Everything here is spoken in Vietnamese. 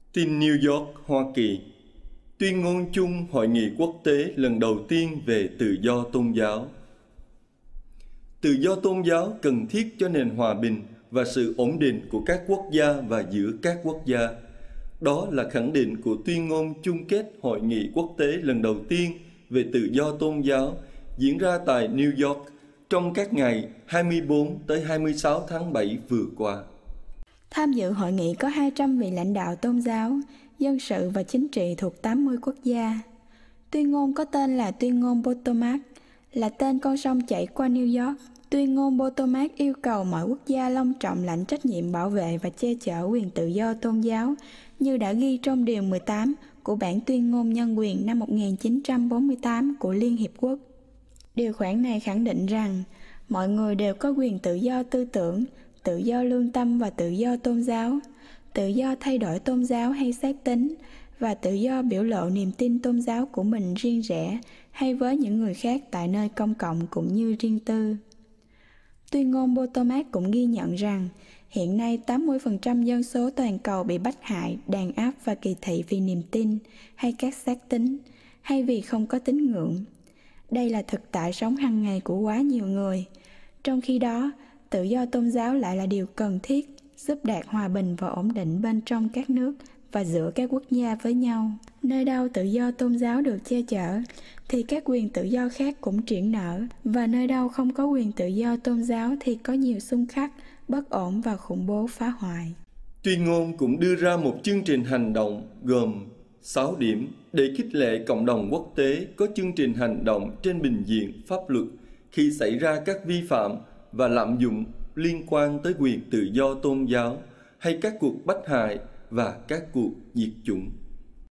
Tin New York, Hoa Kỳ. Tuyên ngôn chung Hội nghị quốc tế lần đầu tiên về tự do tôn giáo. Tự do tôn giáo cần thiết cho nền hòa bình và sự ổn định của các quốc gia và giữa các quốc gia. Đó là khẳng định của tuyên ngôn chung kết Hội nghị quốc tế lần đầu tiên về tự do tôn giáo diễn ra tại New York trong các ngày 24 tới 26 tháng 7 vừa qua. Tham dự hội nghị có 200 vị lãnh đạo tôn giáo, dân sự và chính trị thuộc 80 quốc gia. Tuyên ngôn có tên là Tuyên ngôn Potomac, là tên con sông chảy qua New York. Tuyên ngôn Potomac yêu cầu mọi quốc gia long trọng lãnh trách nhiệm bảo vệ và che chở quyền tự do tôn giáo như đã ghi trong Điều 18 của Bản Tuyên ngôn Nhân quyền năm 1948 của Liên Hiệp Quốc. Điều khoản này khẳng định rằng mọi người đều có quyền tự do tư tưởng, tự do lương tâm và tự do tôn giáo, tự do thay đổi tôn giáo hay xác tín và tự do biểu lộ niềm tin tôn giáo của mình riêng rẽ hay với những người khác tại nơi công cộng cũng như riêng tư. Tuyên ngôn Potomac cũng ghi nhận rằng hiện nay 80% dân số toàn cầu bị bách hại, đàn áp và kỳ thị vì niềm tin hay các xác tín hay vì không có tín ngưỡng. Đây là thực tại sống hàng ngày của quá nhiều người. Trong khi đó, tự do tôn giáo lại là điều cần thiết giúp đạt hòa bình và ổn định bên trong các nước và giữa các quốc gia với nhau. Nơi đâu tự do tôn giáo được che chở thì các quyền tự do khác cũng triển nở, và nơi đâu không có quyền tự do tôn giáo thì có nhiều xung khắc, bất ổn và khủng bố phá hoại. Tuyên ngôn cũng đưa ra một chương trình hành động gồm 6 điểm để khích lệ cộng đồng quốc tế có chương trình hành động trên bình diện pháp luật khi xảy ra các vi phạm và lạm dụng liên quan tới quyền tự do tôn giáo hay các cuộc bách hại và các cuộc diệt chủng.